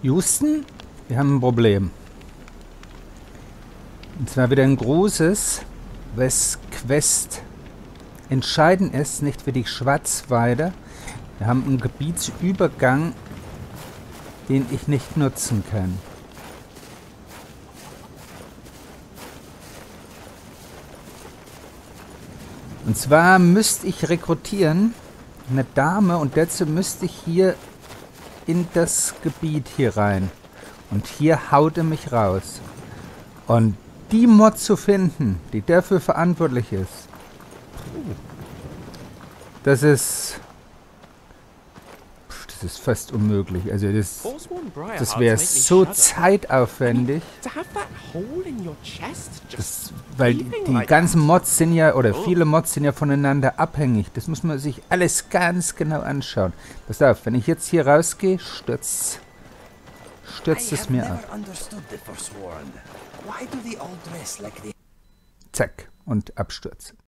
Houston, wir haben ein Problem. Und zwar wieder ein großes, was Quest entscheidend ist, nicht für die Schwarzweide. Wir haben einen Gebietsübergang, den ich nicht nutzen kann. Und zwar müsste ich rekrutieren eine Dame und dazu müsste ich hier in das Gebiet hier rein. Und hier haut er mich raus. Und die Mod zu finden, die dafür verantwortlich ist, das ist fast unmöglich. Also das wäre so zeitaufwendig. Weil die ganzen Mods sind ja, oder viele Mods sind ja voneinander abhängig. Das muss man sich alles ganz genau anschauen. Pass auf, wenn ich jetzt hier rausgehe, stürzt es mir ab. Zack, und Absturz.